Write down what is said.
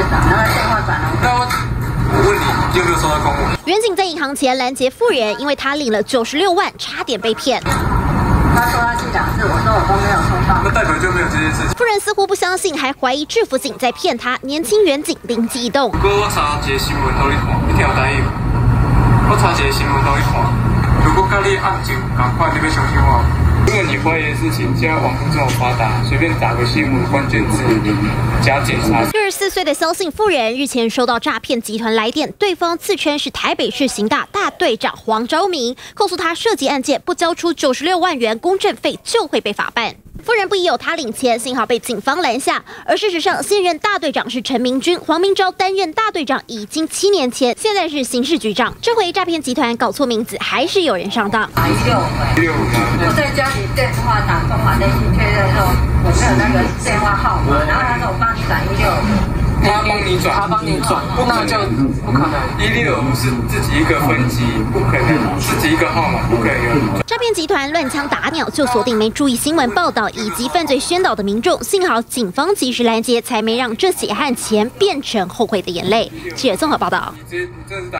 打，然后电话转了。 那我问你，有没有收到公文？ 员警在银行前拦截妇人，因为她领了96万，差点被骗。 他说他去2次，我说我都没有收到。 那代表就没有这件事情。 妇人似乎不相信，还怀疑制服警在骗她。年轻员警灵机一动， 不过我查一个新闻都去看，你听有答应？我查一个新闻都去看，如果跟你案情赶快，你要相信我。因为你怀疑的事情，现在网络这么发达，随便打个新闻关键字加检查。 64岁的萧姓妇人日前收到诈骗集团来电，对方自称是台北市刑大大队长黄昭明，控诉他涉及案件不交出96万元公证费就会被法办。夫人不疑有他领钱，幸好被警方拦下。而事实上，现任大队长是陈明君，黄明昭担任大队长已经7年前，现在是刑事局长。这回诈骗集团搞错名字，还是有人上当。 165吗？我在家里电话打中华电信确认说我没有那个电话号码，然后他说我帮你转165。 他帮你转，那就不可能。165是自己一个分机，不可能自己一个号码，不可能有。 诈骗集团乱枪打鸟，就锁定没注意新闻报道以及犯罪宣导的民众。幸好警方及时拦截，才没让这血汗钱变成后悔的眼泪。记者综合报道。